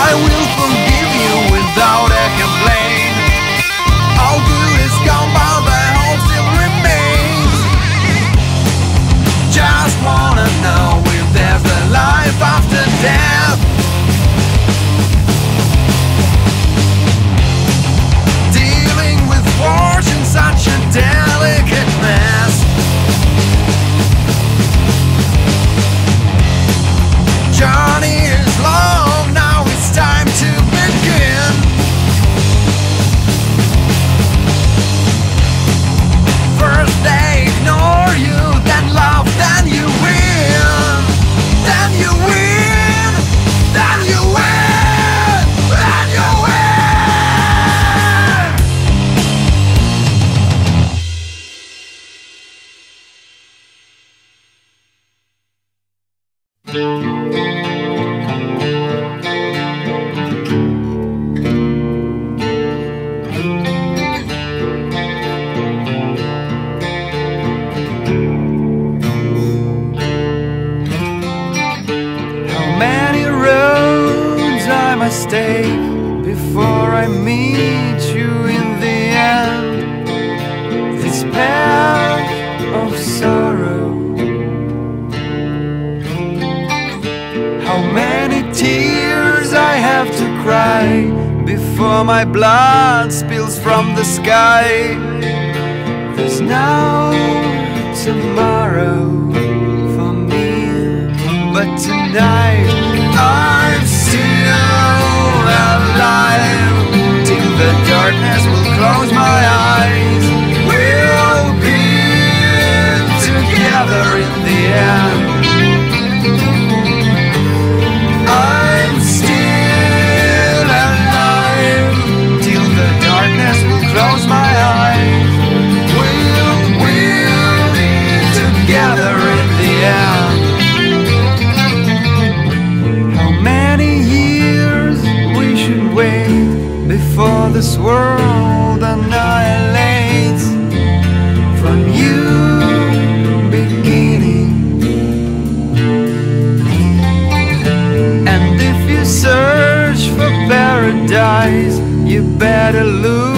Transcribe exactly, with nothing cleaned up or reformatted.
I will forgive you without a complaint. All good is gone, but the hope still remains. Just wanna know if there's a life after death. Dealing with fortune, such a delicate mess. Journey is long, now it's time to begin. First they ignore you, then love, then you win. Then you win, then you win, then you win. How many roads I must take before I meet you in the end? This path of sorrow. How many tears I have to cry before my blood spills from the sky. There's no tomorrow for me, but tonight I'm still alive. Till the darkness will close my eyes, we'll be together in the end. I'm still alive till the darkness will close my eyes. We'll, we'll be together in the end. How many years we should wait before this world annihilates? From you beginning. Search for paradise, you better look